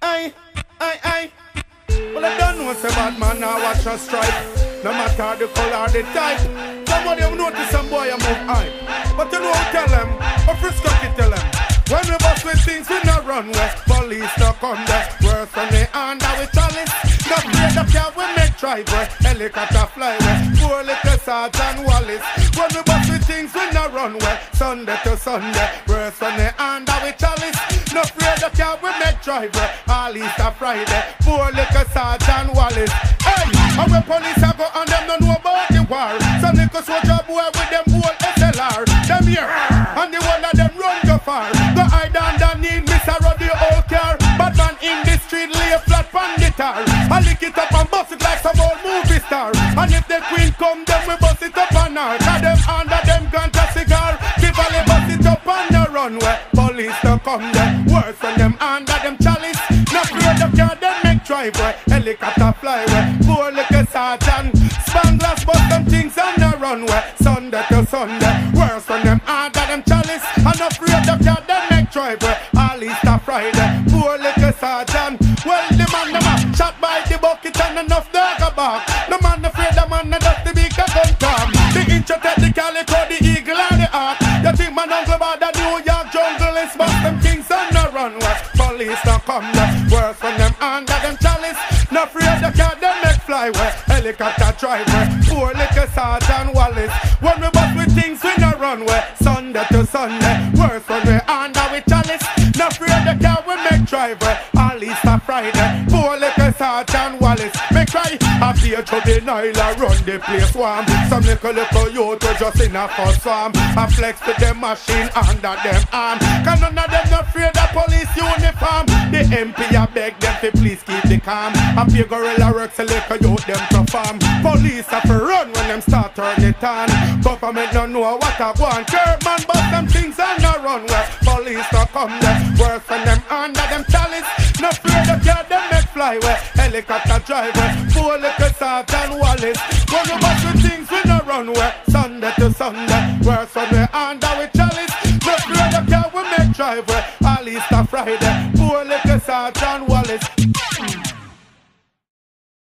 Aye, aye, aye. Well, I don't know say bad man now watch us strike. No matter the color, the type. Somebody have noticed some boy a move high. But you know tell them, or frisko tell them. When we bust with things we not run west. Police not come there. Worse from the hand that we chalice. No afraid of car we make drive west. Helicopter fly west. Poor little Sergeant Wallace. When we bust with things we not run west. Sunday to Sunday. Worse from the hand that we chalice. No afraid of car we make drive west. All Easter Friday. Poor little Sergeant Wallace. Hey, and when police a go on them don't know about the war. Some little soldier boy with them whole SLR. Them here. And the one of them run go far. Go hide underneath Mr. Roddy old car. Bad man in the street lay flat pan guitar. I lick it up and bust it like some old movie star. And if the queen come then we bust it up on her. Cause them under them ganja cigar. Give a bust it up on the runway. Police don't come there. Worse from them under them chalice. Not afraid of car them make driveway. Helicopter flyway. Poor little sergeant. Spanglers bust them things on the runway. Sunday to Sunday. Worse from them under them chalice. And not afraid of car them make driveway. All Easter Friday. Poor little sergeant. Well the man them a shot by the bucket and enough dog a bark. The man afraid the man a dust the big gun come. The intricate, the calico, the eagle and the ark. You think man uncle about the New York jungle is bust them things on the runway. Police don't come there. Worse from them under them chalice. Not afraid the car them make flyway. Helicopter driveway. Poor little Sergeant Wallace. When we bust with things we no runway. Sunday to Sunday. Worse from we under we chalice. Not afraid the car we make driveway. All Easter Friday. Poor little Sergeant Wallace. Make try a play to the Nile run the place warm. Some little youth who just in a first farm. A flex to them machine under them arm. Cause none of them not afraid the police uniform. The MP a beg them to please keep the calm. A pay gorilla works a little youth them to farm. Police have to run when them start turn it on. Government don't know what I want. Kerman bust them things on the runway. Police don't come there. Worse from them under them chalice. No afraid of car them make flyway. Helicopter driver. Poor little Sergeant Wallace. When we bust with things we no runway. Sunday to Sunday. Worse from we under we chalice. No afraid of car we make driveway. All Easter Friday. Poor little Sergeant Wallace.